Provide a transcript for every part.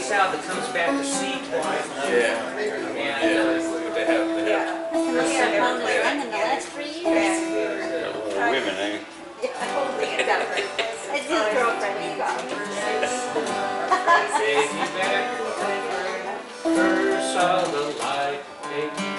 south that comes back to sea twice. Yeah. They have. In the last 3 years. Women, eh? It's his girlfriend. Take me back, first saw the light. Take me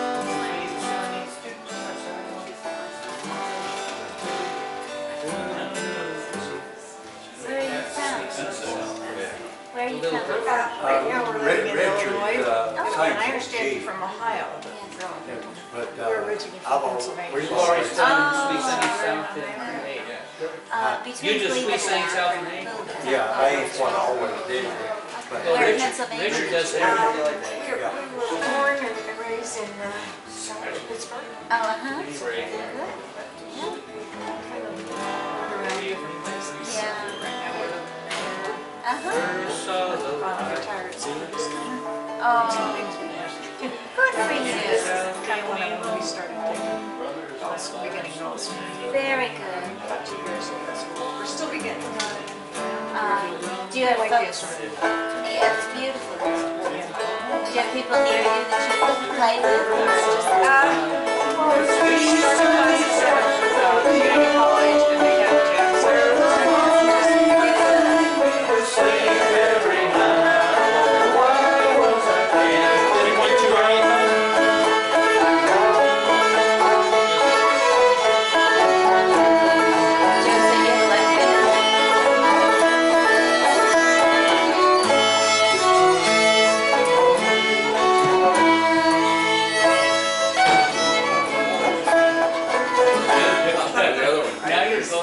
Where are you from? Right now we're living in Illinois, and I Same understand you're from Ohio. But We're originally from Pennsylvania. We've already done Sweet Sunny South and Eight. Between You just Cleveland Sweet Sunny and South Akron. and Eight? yeah, that's what I always did. But Where in Richard Pennsylvania? does We everything. were born and raised in Pittsburgh. Oh, uh-huh. Great. Good. Around different places. Yeah. Right now we're living First saw the in light. retired students. Oh, good for you. Kind of one of them we started taking beginning notes. Very good. About 2 years ago. So we're still beginning. Do you have I like the folks? instrument. Yeah, it's beautiful. Do you have people near you that you play with? Or just, Well, we started classes at community college and they have jazz. Now you're going.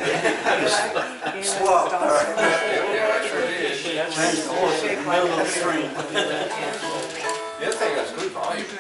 the other thing that's good for you.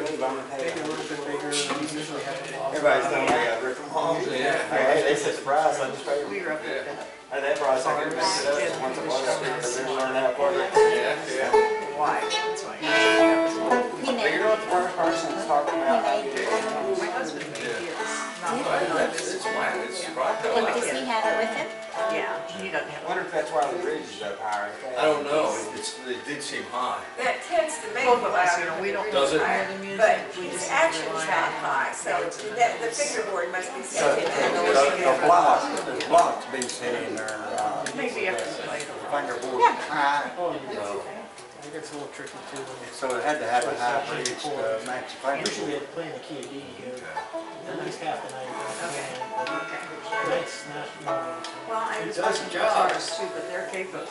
Everybody's telling me I got Rick from home. Hey, they said surprise, I just paid. We were up at that. And that price I could mix it up once a month, because they learn that part. Yeah. Why? That's why. he But made you're not the first person that's talking about how you do it. My husband made his. Not It's wide, it's right. And does he have it with him? Yeah, he doesn't I have wonder if that's why the bridge is up higher. I don't know, it did seem high. That tends to make both it of us, louder. we don't. Does it? hear the music, But we his just action's rely not on- high, so that, the fingerboard must be So, set to that. the block to be sitting there, Maybe after the later. fingerboard high. It's a little tricky too. So it had to have a high bridge to match the Usually fingerboard. they play in the key of D here. At least half the night. Night's not normal. Well, I was It does watching the job. guitars too, but they're capable.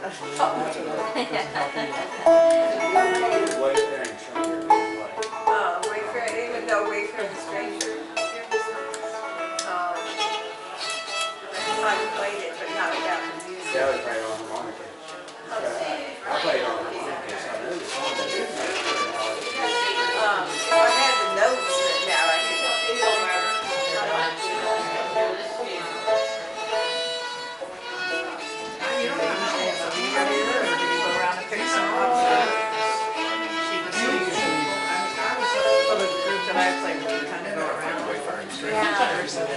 Wayfair, even though Wayfair is stranger. I played it, but not without the music. Yeah, I played on harmonica. I played on harmonica, so I knew the song that it was. I had the notes written out, I could feel You don't have to say it, you go around and pick some up. See the sweet. So the group that I play with, we kind of go around. Yeah.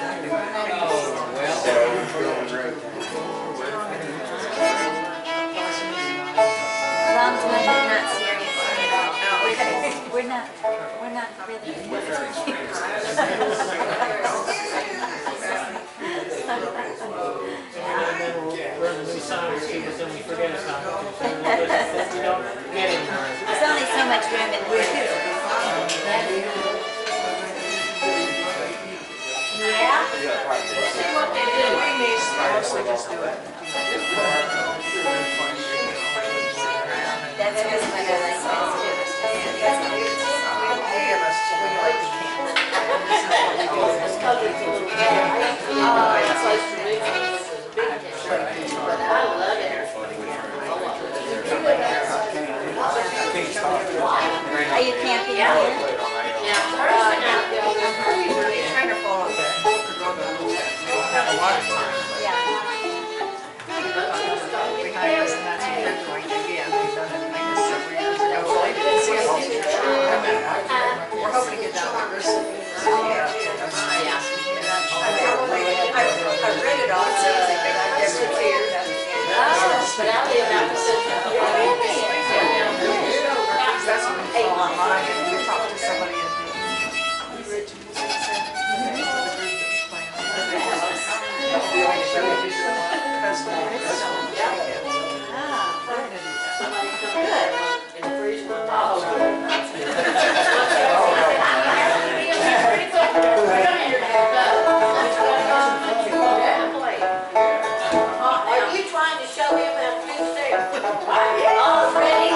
As long as we're not serious at all. We're not And then we'll learn the new songs too, but then we forget a song or two. So we don't get it. There's only so much room in the world. Yeah? We may mostly just do it. That's really what I like best too. We have a swing like we can. Are you camping here? Kind of fall in there. Have a lot of time. Yeah. Behind us, and that's what they're going to be. They've done it like this several years ago. So I didn't see us this year. We're hoping to get down there this year. I read it all, so I never cleared. Oh, but I'll leave that. Are you trying to show him how to do stuff? Already?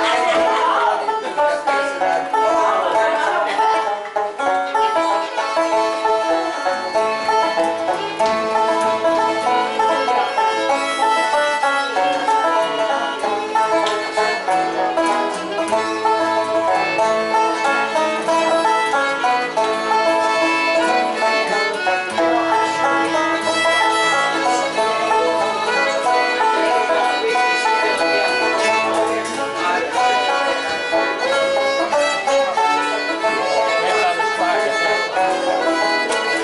Maybe I'll just practice it.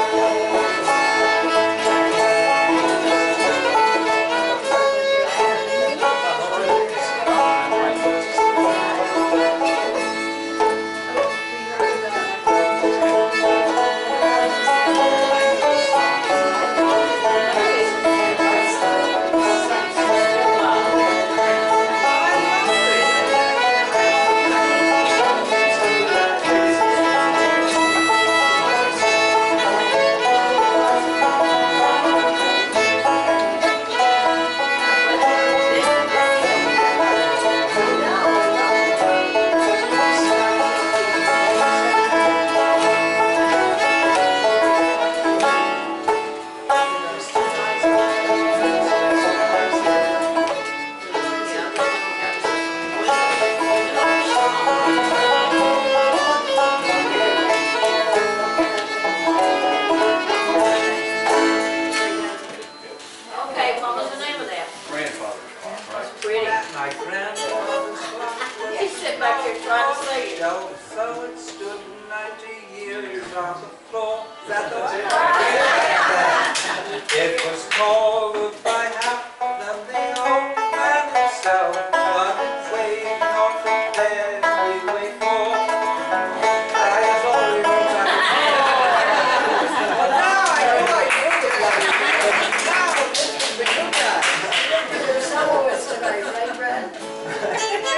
Okay, what was the name of that? Grandfather's clock, right? Pretty. My grandfather's clock You sit back here trying to say it. so it stood 90 years on the floor. Is that the one? It was called by half of the old man himself, but it's waiting on the dead we wait for. I guess all the remotes I can Well, now I know I do it like this. Now this is the good guy. There's some of us tonight, right, Brad?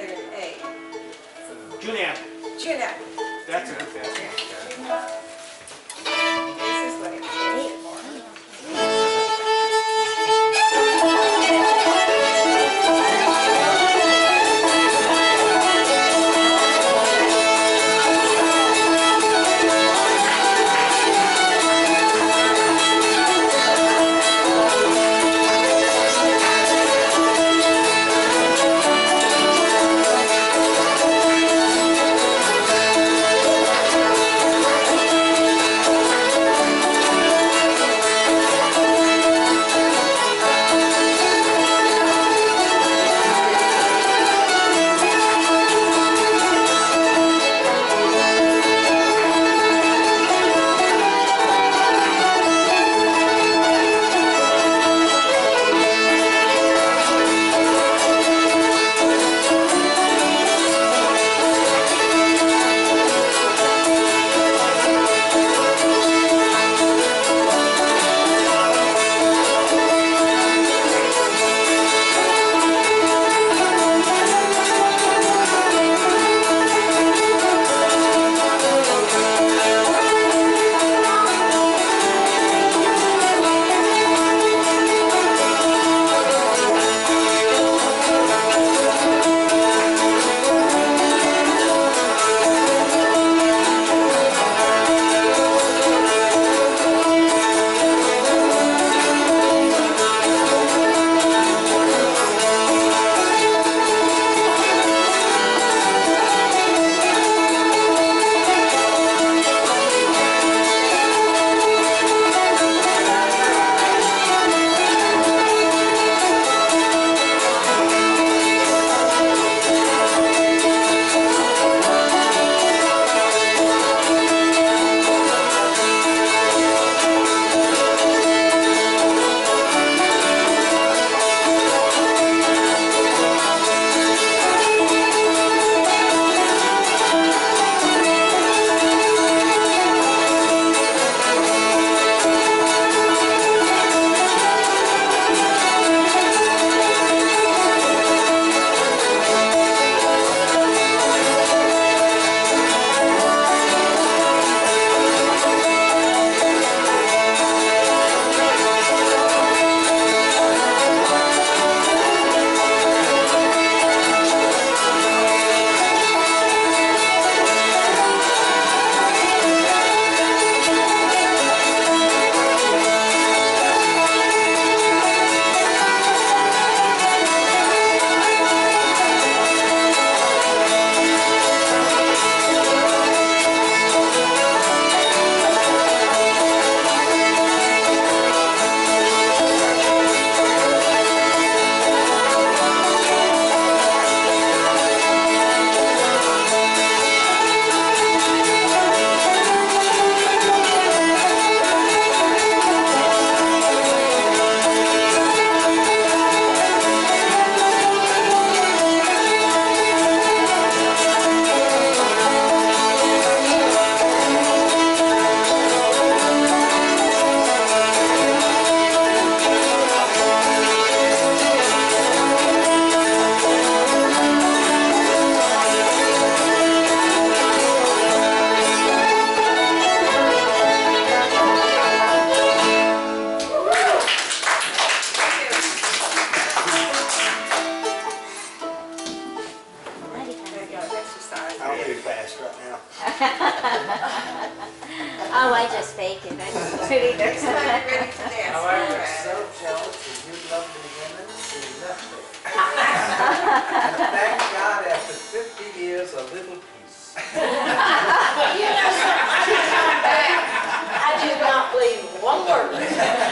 with an A. Junab. Junab. That's a good fast one. This is what it is for. Oh, I just fake it. I don't do it Next either. time you're ready to dance. However, we're it's at so it. jealous that you love the women who left it. And thank God after 50 years, a little peace. I do not believe one word. The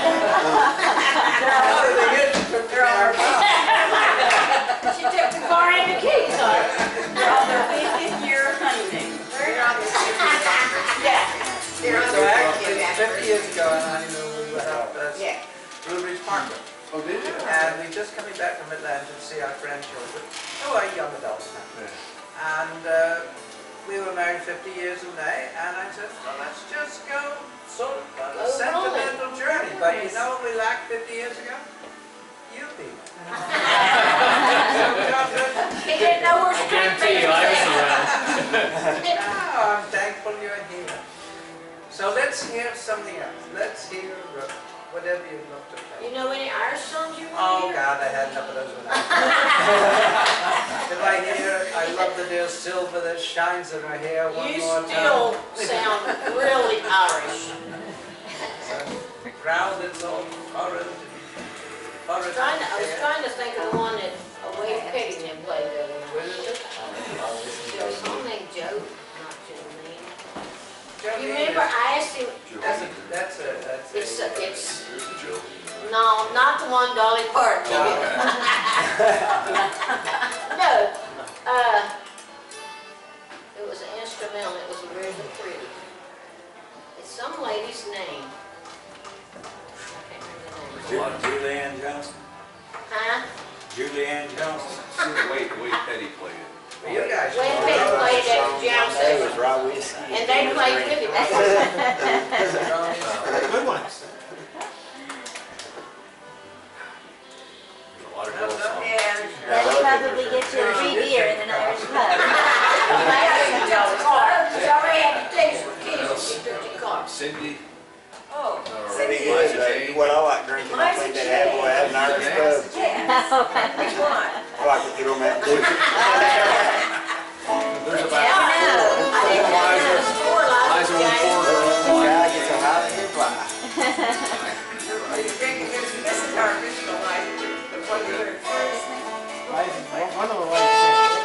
other thing is, she took care of our house. She took the car and the keys on. They're on their 50th year honeymoon. They're on the 50th anniversary. Yeah. They're on So their actually, 50th 50 anniversary. years ago, and I knew we went up Yeah. Blue Ridge Park. Oh, did you? And we're just coming back from Atlanta to see our grandchildren, who are young adults now. And we were married 50 years in May, and I said, well, let's just go sort of on a Go sentimental journey. But you know what we lacked 50 years ago? You people. So we got good He didn't know where I guarantee Stringbean you, I was was around. Oh, I'm thankful you're here. So let's hear something else. Let's hear whatever you'd love to play. You know any Irish songs you want Oh to hear? God, I had enough of those when I If I hear, I love the dear silver that shines in her hair one You more still time. sound really Irish. Proud it's all foreign. I was trying to think of the one that Wade Peddington played the other night. There was one named Joe, not Jolene. You remember I asked him, it's, no, not the one Dolly Parton did. No, it was an instrumental, it was really pretty. It's some lady's name. I can't remember the name. Julianne Johnson? Huh? Julianne Johnson? Wait, Petty played it. You guys. Wade Petty played at the jam That session, was raw whiskey. and they played with him. Good one. There's a lot of girls songs. That'll probably get you a free beer in an Irish pub. She already had to taste for kids when she took the car. Cindy, Oh, or Pretty Liza good. Jane. What I like drinking, I think that halfway at an Irish pub. yes. Which one? I like to get on that blue. There's about No, I didn't know there was four Liza Liza with four Janes. girls. I get so high that it fly. You're drinking this is our original life. The one we heard first. One of the ladies.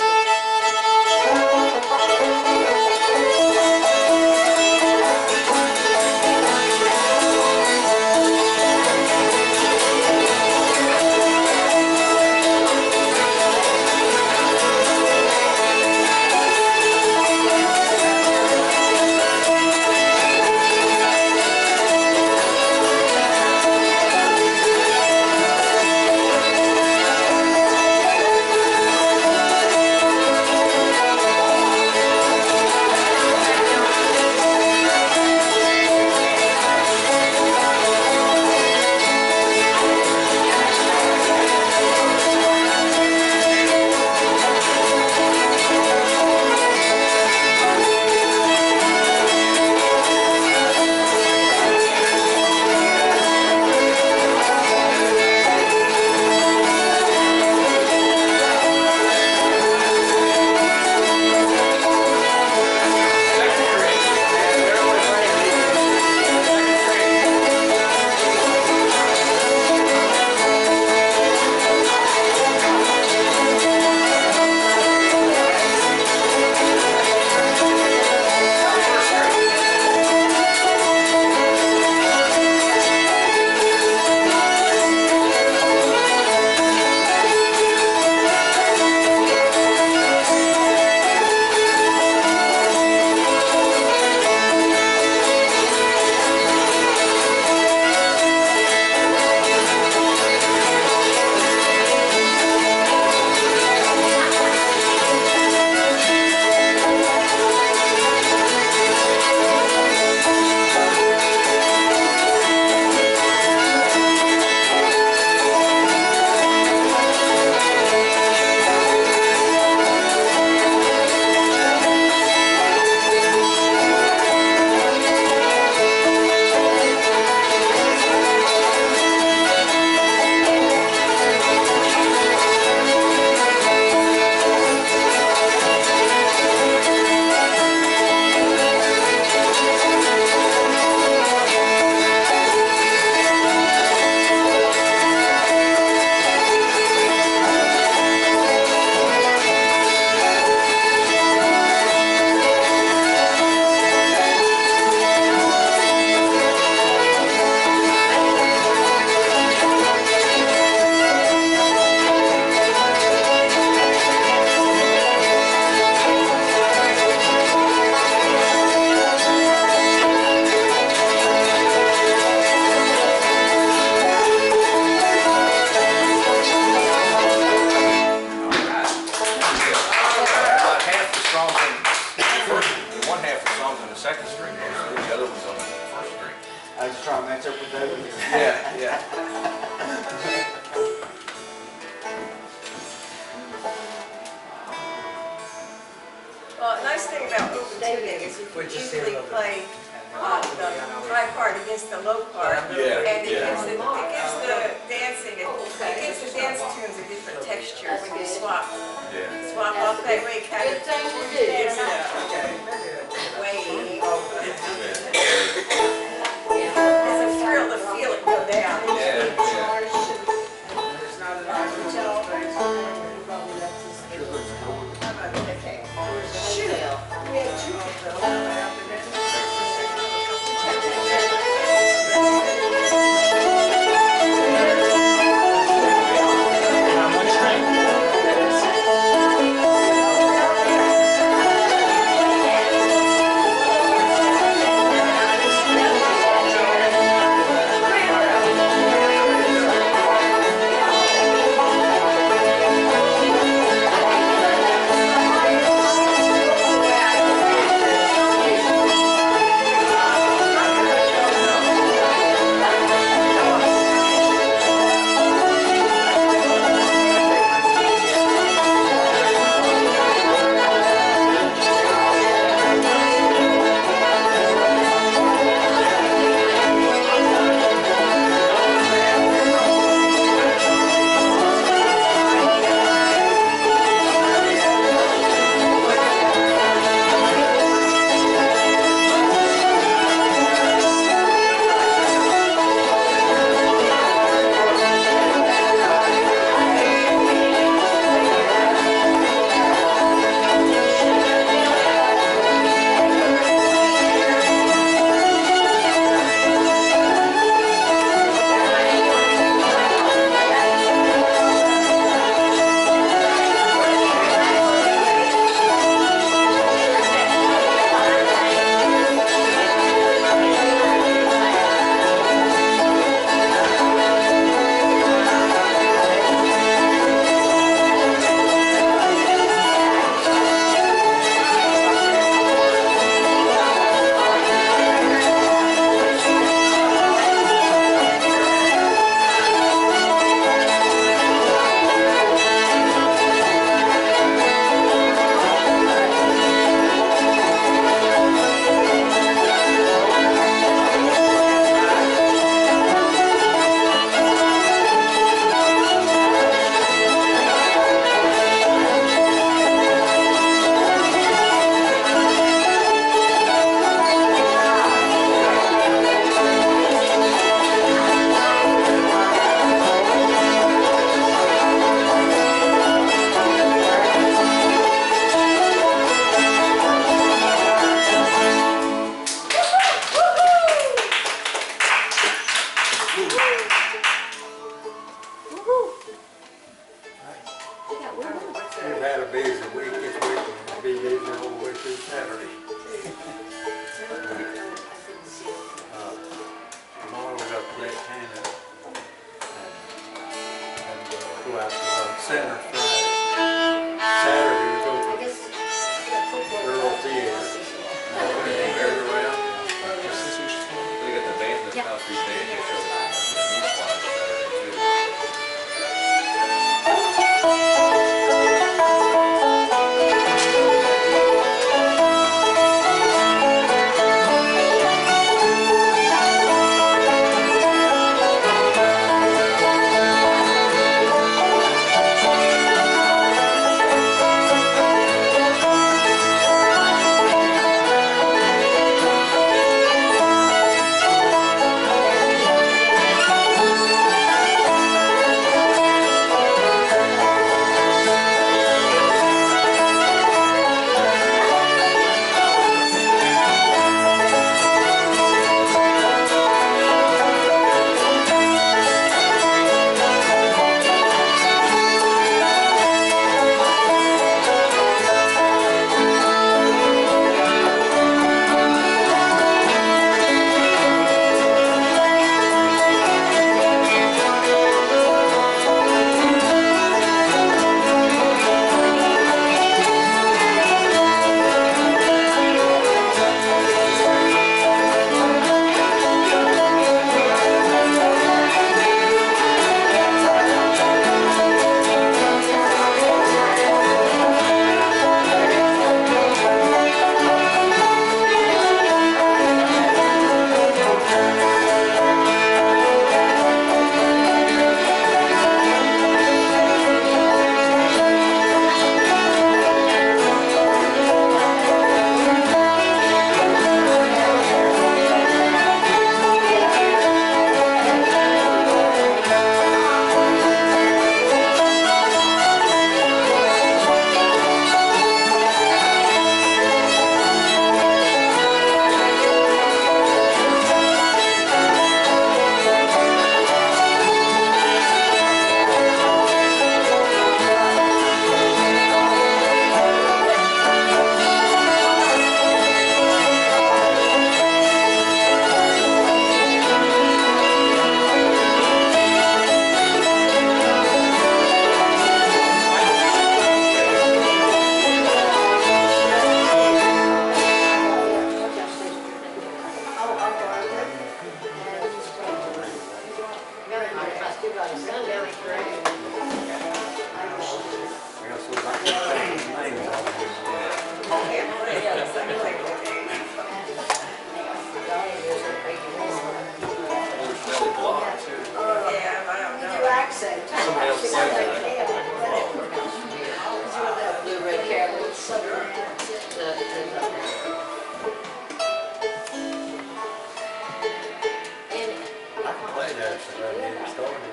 Well, the nice thing about open tuning is you can easily play the high part against the low part. Yeah, And it yeah. gives the dancing, it gives the dance tunes a different texture when you swap Yeah. off that way, kind Good of thing to do. gives it a wave. It's a thrill to feel it go down. Yeah, yeah. There's not an option. We had two of those. How much time? We've had a busy week this week, and we'll be busy all the way through Saturday. Tomorrow we got to play at Canada, and go out to the center Friday. Saturday we go to Earl Theater. They got the band, the South Street Band, they showed up the new spot Saturday too. play that, so I get it started.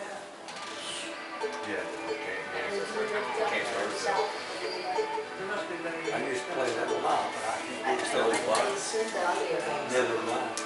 Yeah, can't start it. I used to play that a lot, but I can't get it started. Never mind.